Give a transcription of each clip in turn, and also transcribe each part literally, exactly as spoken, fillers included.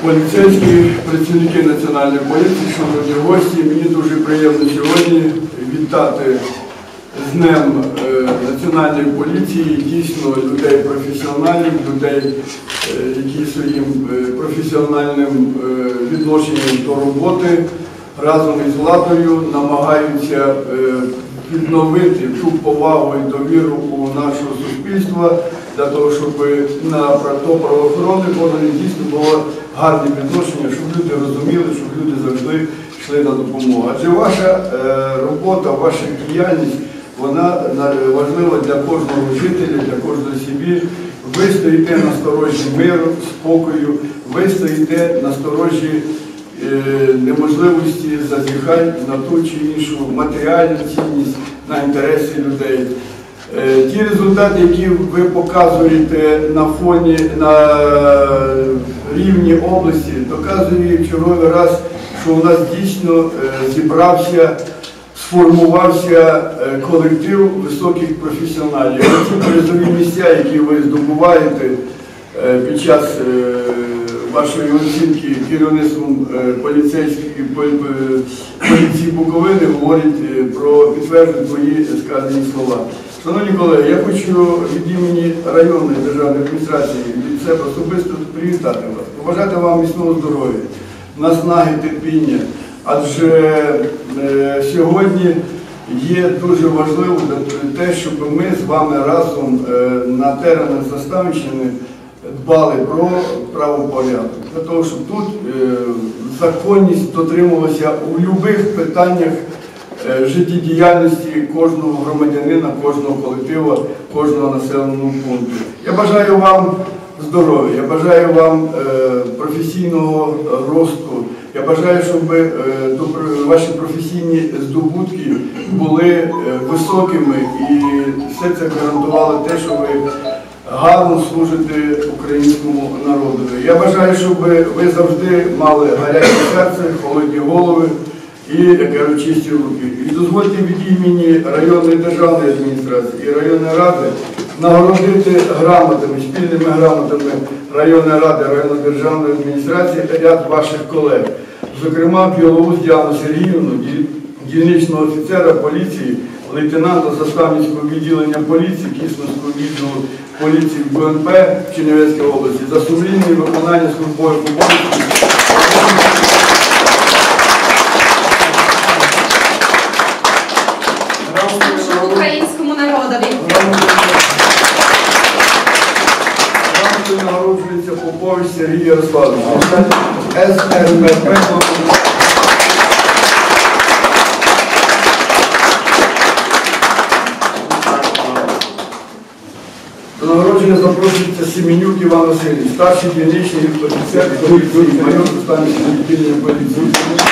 поліцейські, працівники Національної поліції, шановні гості, мені дуже приємно сьогодні вітати з Днем Національної поліції, дійсно людей професіоналів, людей, які своїм професіональним відношенням до роботи разом із владою намагаються відновити ту повагу і довіру у нашого суспільства, для того, щоб на правоохоронних органах дійсно було гарне відношення, щоб люди розуміли, щоб люди завжди йшли на допомогу. Адже ваша робота, ваша діяльність, вона важлива для кожного жителя, для кожної сім'ї. Ви стоїте на сторожі миру, спокою, ви стоїте на сторожі неможливості зазіхань на ту чи іншу матеріальну цінність, на інтереси людей. Ті результати, які ви показуєте на фоні, на рівні області, доказує в черговий раз, що у нас дійсно зібрався, сформувався колектив високих професіоналів. Ці призові місця, які ви здобуваєте під час вашої оцінки керівництвом поліції Буковини, говорять про підтвердження твої сказані слова. Шановні колеги, я хочу від імені районної державної адміністрації від себе особисто привітати вас, побажати вам міцного здоров'я, наснаги, терпіння, адже е, сьогодні є дуже важливо те, щоб ми з вами разом е, на теренах Заставниччини дбали про правопорядок, для того, щоб тут е, законність дотримувалася у будь-яких питаннях життєдіяльності кожного громадянина, кожного колективу, кожного населеного пункту. Я бажаю вам здоров'я, я бажаю вам професійного росту, я бажаю, щоб ваші професійні здобутки були високими і все це гарантувало те, що ви гарно служите українському народові. Я бажаю, щоб ви завжди мали гаряче серце, холодні голови і, як кажуть, чисті руки. І дозвольте від імені районної державної адміністрації і районної ради нагородити грамотами, спільними грамотами районної ради, районної державної адміністрації ряд ваших колег. Зокрема, Білоус Діану Сергіївну, дільничного офіцера поліції, лейтенанта Заставницького відділення поліції, Кіцманського відділу поліції Б Н П в Чернівецькій області за сумлінне виконання службових обов'язків. Українському народові. Грамотою нагороджується Попович Сергій Ярославович, С Р П П. До нагородження запрошується Семенюк Іван Васильович, старший дільничний офіцер поліції, майор Заставницького відділення поліції.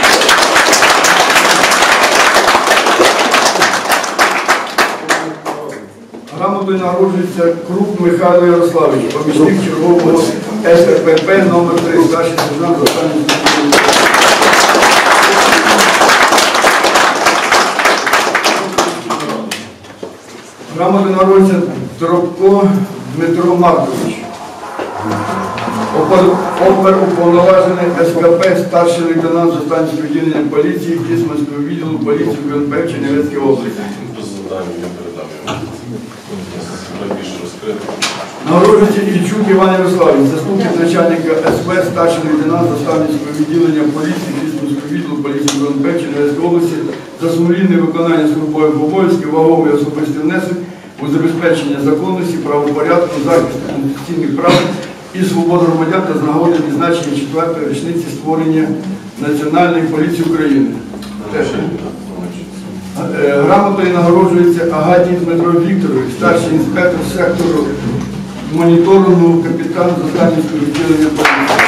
Грамотою нагороджується Крук Михайло Ярославович, помічник чергового С Р П П номер три, старший сержант Заставницького відділення. Грамотою нагороджується Дробко Дмитро Маркович, оперуповноважений С К П, старший лейтенант Заставницького відділення поліції, Кіцманського відділу поліції Б Н П в Чернівецькій області. Нагороджується Ільчук Іван Ярославович, заступник начальника С П, старший лейтенант Заставницького відділення поліції, Кіцманського відділу поліції Б Н П в Чернівецькій області за сумлінне виконання службових обов'язків, вагомий особистий внесок у забезпечення законності, правопорядку, захисту конституційних прав і свобод громадян та з нагоди відзначення четвертої річниці створення Національної поліції України. Грамотою нагороджується Агатій Дмитро Вікторович, старший інспектор сектору моніторингу, капітан Заставницького відділення поліції.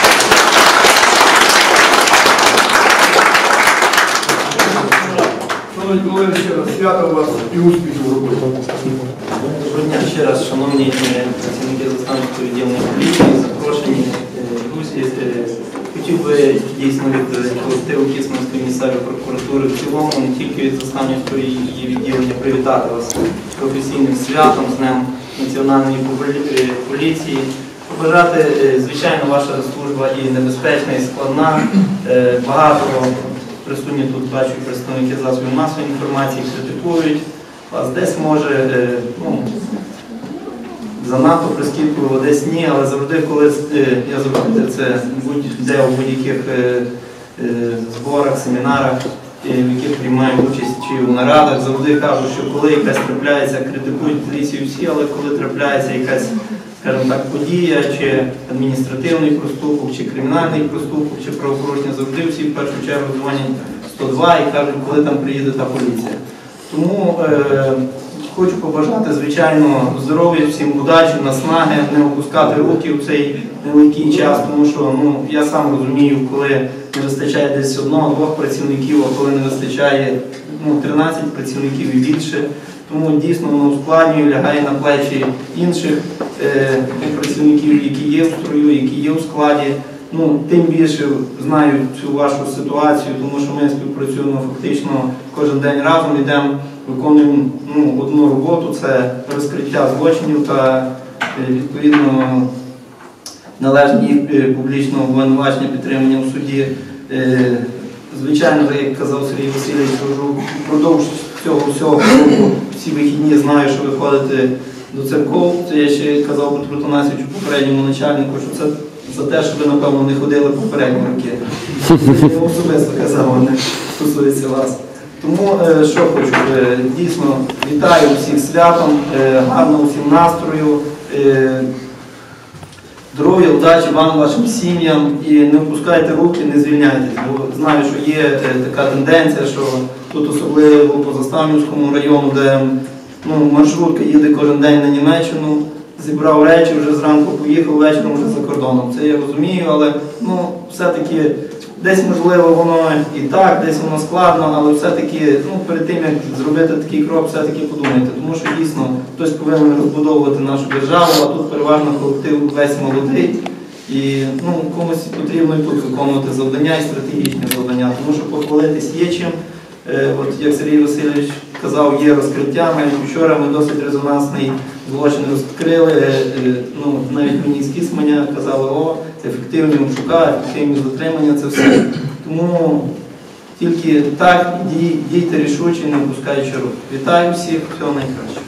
Шановні колеги, ще раз свято вас і успіхів в роботі. Доброго дня ще раз, шановні працівники Заставницького відділення поліції, запрошені друзі. Хотів би дійсно від колективу Кіцманської місцевої прокуратури в цілому, не тільки від Заставницького її відділення, привітати вас з професійним святом, з Днем Національної поліції. побажати, е, звичайно, ваша служба і небезпечна, і складна. Е, Багато присутні тут, бачу, представники засобів масової інформації критикують вас. Десь може, е, ну, занадто прискіпливо, десь ні, але завжди, коли е, я завжди це будь-де у будь-яких е, е, зборах, семінарах, в яких приймають участь чи в нарадах, завжди кажу, що коли якась трапляється, критикують поліцію всі, але коли трапляється якась, скажімо так, подія, чи адміністративний проступок, чи кримінальний проступок, чи правопорушення, завжди всі в першу чергу дзвонять сто два і кажуть, коли там приїде та поліція. Тому е, хочу побажати, звичайно, здоров'я, всім удачі, наснаги, не опускати руки в цей нелегкий час, тому що ну, я сам розумію, коли не вистачає десь одного-двох працівників, а коли не вистачає ну, тринадцять працівників і більше. Тому дійсно воно ускладнює, лягає на плечі інших е, працівників, які є в строю, які є у складі. Ну, тим більше знають цю вашу ситуацію, тому що ми співпрацюємо фактично кожен день разом, йдемо, виконуємо ну, одну роботу, це розкриття злочинів та відповідно належне їх публічного обвинувачення, підтримання у суді. Звичайно, як казав Сергій Васильович, впродовж цього всього року всі вихідні знаю, що ви ходите до церков. Це я ще казав Петру Танасовичу, попередньому начальнику, що це за те, що ви, напевно, не ходили попередні роки. Я особисто казав, не стосується вас. Тому, що хочу, дійсно, вітаю всіх святом, гарного всім настрою, здоров'я, удачі вам, вашим сім'ям і не опускайте руки, не звільняйтесь, бо знаю, що є така тенденція, що тут особливо по Заставнівському району, де ну, маршрутка їде кожен день на Німеччину, зібрав речі, вже зранку поїхав, вечором вже за кордоном. Це я розумію, але ну, все-таки десь можливо воно і так, десь воно складно, але все-таки ну, перед тим, як зробити такий крок, все-таки подумайте, тому що дійсно хтось повинен розбудовувати нашу державу, а тут переважно колектив весь молодий. І ну, комусь потрібно і тут виконувати завдання і стратегічні завдання, тому що похвалитись є чим. Е, от, як Сергій Васильович казав, є розкриття. Навіть вчора ми досить резонансний злочин розкрили. Е, е, ну, навіть мені з Кісманя казали, о, це ефективні обшука, ефективні затримання, це все. Тому тільки так, дій, дійте рішуче, не опускаючи рук. Вітаю всіх, всього найкращого.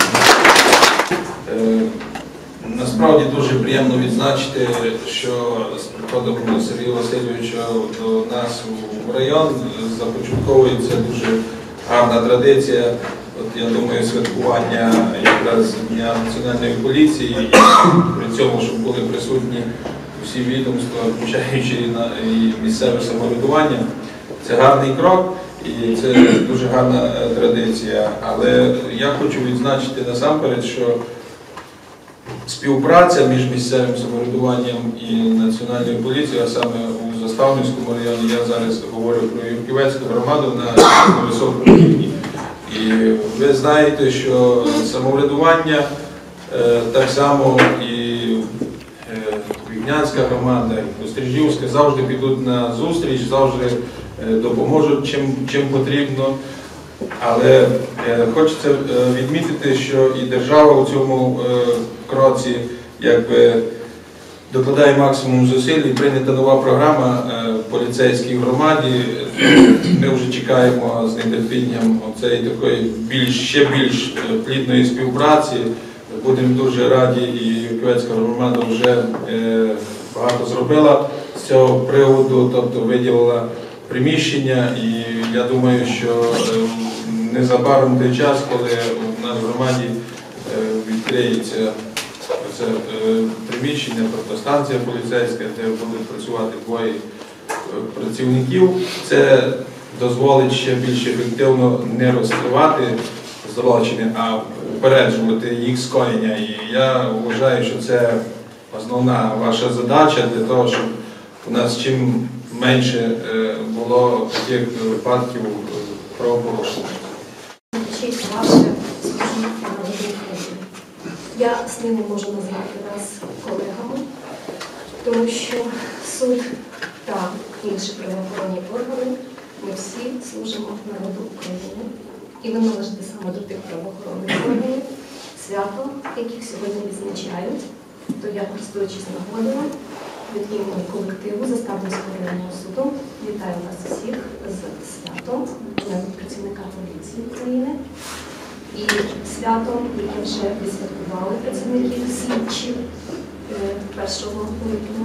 Насправді дуже приємно відзначити, що з приходом Сергія Васильовича до нас в район започатковується дуже гарна традиція. От, я думаю, святкування якраз Дня Національної поліції, і при цьому, щоб були присутні всі відомства, включаючи і місцеве самоврядування. Це гарний крок і це дуже гарна традиція. Але я хочу відзначити насамперед, що співпраця між місцевим самоврядуванням і Національною поліцією, а саме у Заставнівському районі, я зараз говорю про Юрківецьку громаду на високому рівні. І ви знаєте, що самоврядування так само і Вільнянська громада, і Острижівська завжди підуть на зустріч, завжди допоможуть чим, чим потрібно. Але е, хочеться відмітити, що і держава у цьому е, кроці якби докладає максимум зусиль, і прийнята нова програма е, поліцейській громаді. Ми вже чекаємо з нетерпінням цієї такої більш, ще більш плідної співпраці. Будемо дуже раді, і Юрківецька громада вже е, багато зробила з цього приводу, тобто виділила приміщення, і я думаю, що незабаром той час, коли у нас в громаді відкриється це приміщення, тобто станція поліцейська, де будуть працювати двоє працівників, це дозволить ще більш ефективно не розкривати злочини, а упереджувати їх скоєння. І я вважаю, що це основна ваша задача для того, щоб у нас чим менше було таких випадків правопорушення. Честь ваша служіння народній країні. Я сміло можу назвати вас колегами, тому що суд та інші правоохоронні органи, ми всі служимо народу України. І ви належите саме до тих правоохоронних органів, свято, яких сьогодні відзначають, то я, користуючись нагодою, від імені колективу Заставницького районного суду вітаю вас всіх з святом працівника поліції України і святом, яке вже відсвяткували працівники слідчі першого липня.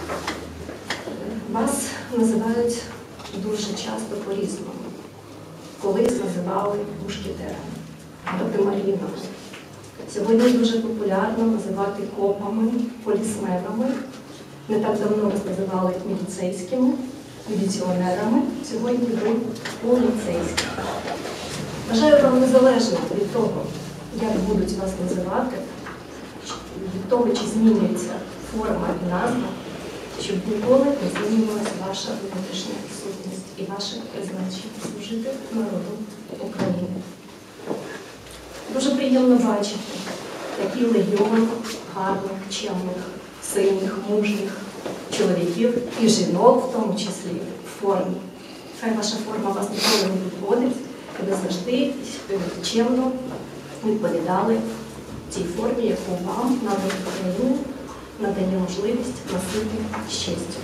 Вас називають дуже часто по-різному. Колись називали мушкетерами, гардемарінами. Сьогодні дуже популярно називати копами, полісменами. Не так давно вас називали міліцейськими, міліціонерами. Сьогодні ви поліцейські. Бажаю вам незалежно від того, як будуть вас називати, від того, чи змінюється форма і назва, щоб ніколи не змінювалася ваша внутрішня сутність і ваше призначення служити народу України. Дуже приємно бачити такий легіон гарних, чемних, сильних, мужніх чоловіків і жінок, в тому числі, в формі. Хай ваша форма вас ніколи не підводить, і ви завжди чемно відповідали тій формі, яку вам, народ України, надає можливість носити з честю.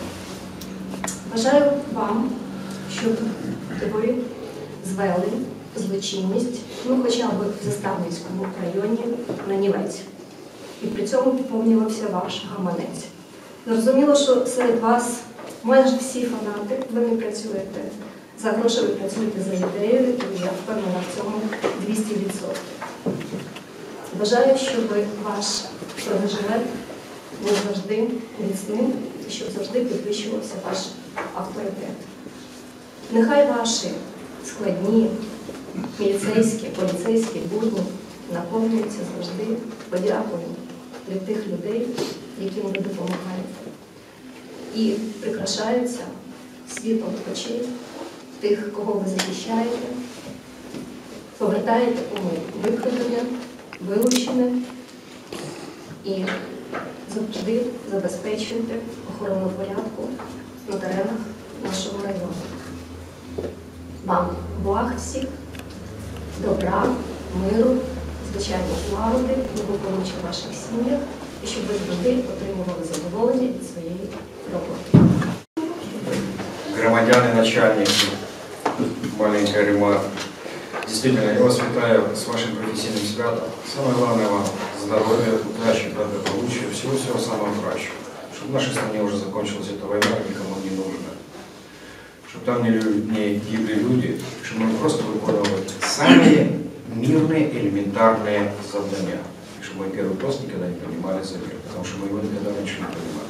Бажаю вам, щоб ви звели злочинність, ну хоча б в Заставницькому районі, на нівець. І при цьому поповнювався ваш гаманець. Зрозуміло, що серед вас майже всі фанати, ви не працюєте за гроші, ви працюєте за ідеєю, і я впевнена в цьому двісті відсотків. Бажаю, щоб ваш бронежилет був завжди міцним, і щоб завжди підвищувався ваш авторитет. Нехай ваші складні міліцейські, поліцейські будні наповнюються завжди подякою від тих людей, яким ви допомагаєте. І прикрашаються світлом очей тих, кого ви захищаєте, повертаєте у викрадене, вилучене і завжди забезпечуєте охорону порядку на теренах нашого району. Вам благ всіх, добра, миру, звичайно, злагоди, благополуччя в ваших сім'ях, і щоб ви завжди отримували задоволення від своєї роботи. Громадяне, начальники, маленькая ремарка. Действительно, я вас витаю с вашим профессиональным святом. Самое главное вам здоровья, удачи, благополучия, всего-всего самого кращего. Чтобы в нашей стране уже закончилась эта война, никому не нужна. Чтобы там не, не гибли люди, чтобы мы просто выполняли самые мирные, элементарные задания. И чтобы мы первый пост никогда не понимали за мир, потому что мы его никогда раньше не понимали.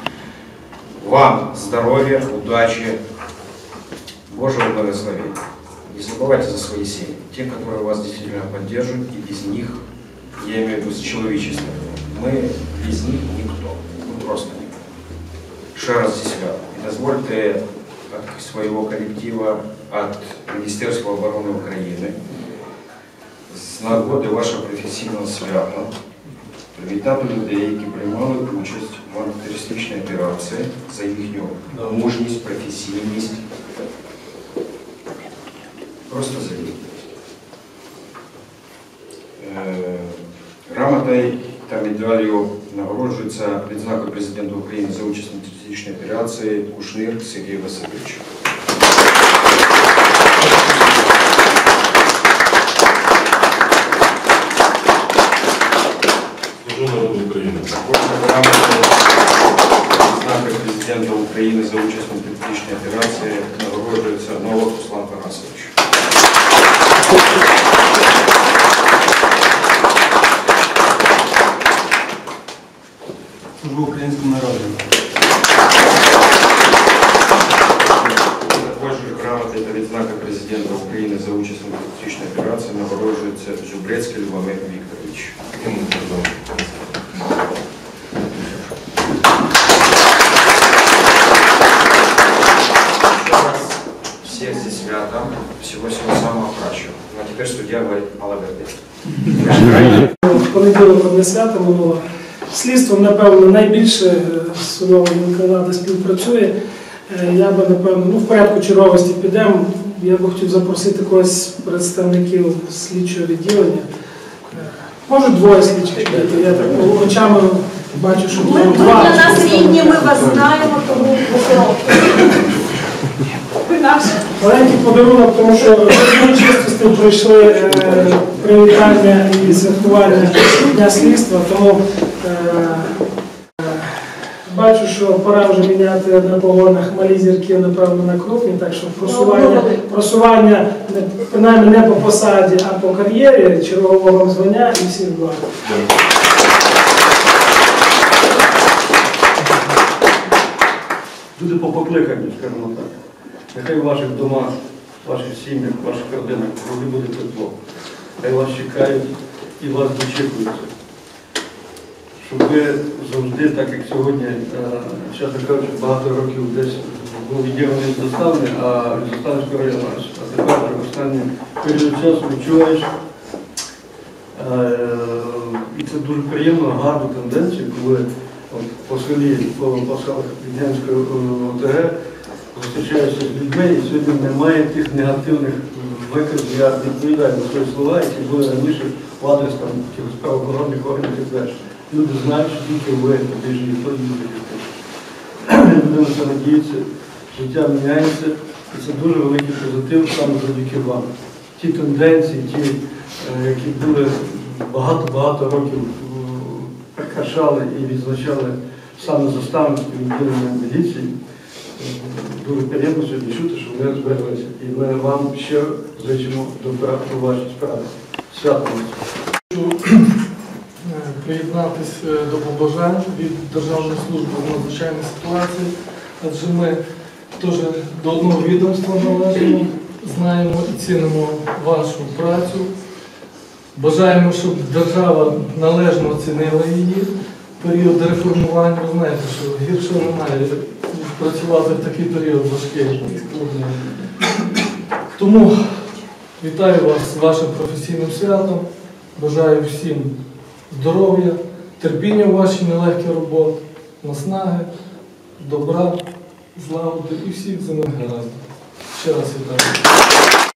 Вам здоровья, удачи, Божьего благословения. Не забывайте за свои семьи, те, которые вас действительно поддерживают, и без них, я имею в виду с человечеством, мы без них никто, мы просто никто. Ще раз зі святом. І дозвольте від свого колектива, від Міністерства оборони України, з нагоди вашого професійного свята, привітати людей, які приймали участь в антитерористичній операції, за їхню мужність, професійність. Просто завидеть. Грамотой та медалью нагороджується відзнакою президента України за участь в антитерористичній операції Кушнир Сергій Васильович. Служу народу України. Також грамотою відзнакою президента України за участь в антитерористичній операції нагороджується Новак Руслан Тарасович. Служу українському народу. Також грамотою та відзнакою президента України за участь в антитерористичній операції нагороджується Зубрецький Любомир Вікторович. Всех здесь святом, всего-всего самого кращего. Ну а теперь судья говорит молодец. В понеділок одне свято минуло. Слідством, напевно, найбільше судова гілка співпрацює. Я би, напевно, ну, в порядку черговості підемо. Я би хотів запросити когось з представників слідчого відділення. Може двоє слідчих. Я так очами бачу, що Ми, ви два. для нас рідні, ми вас знаємо, тому ви наші. Маленький подарунок, тому що ми чисто з тим пройшли е, привітання і святкування Дня слідства, тому е, е, бачу, що пора вже міняти на погонах малі зірки, напевно, на крупні, так що просування, просування не, принаймні не по посаді, а по кар'єрі, чергового вам звання і всіх благ. Люди по покликанню, скажімо так. Нехай в ваших домах, в ваших сім'ях, в ваших родинах завжди буде тепло. Хай вас чекають і вас дочікуються. Щоб ви завжди, так як сьогодні, чесно кажучи, багато років десь був відділений з Заставни, а від Заставницького району, а тепер останній період часу відчуваєш. І це дуже приємно, гарну тенденцію, коли от, по селі, по, по селах Віднянської ОТГ зустрічаюся з людьми, і сьогодні немає тих негативних виказів. Я відповідаю на свої слова, які були раніше в адрес там якихось правоохоронних органів і так далі. Люди знають, що тільки ви біжі, ніхто не буде. Людина це надіється, життя міняється, і це дуже великий позитив саме завдяки вам. Ті тенденції, ті, які були багато-багато років прикрашали і відзначали саме Заставницьким відділенням міліції. Дуже приємно сьогодні чути, що вони збереглися. І ми вам ще зичимо добра у вашій справі. Свято вас! Хочу приєднатися до побажань від Державної служби з надзвичайних ситуацій, адже ми теж до одного відомства належимо, знаємо і цінимо вашу працю. Бажаємо, щоб держава належно оцінила її в період реформування. Ви знаєте, що гірше немає працювати в такий період важкий. Тому вітаю вас з вашим професійним святом. Бажаю всім здоров'я, терпіння в вашій нелегкій роботі, наснаги, добра, злагоди і всіх земних гараздів. Ще раз вітаю.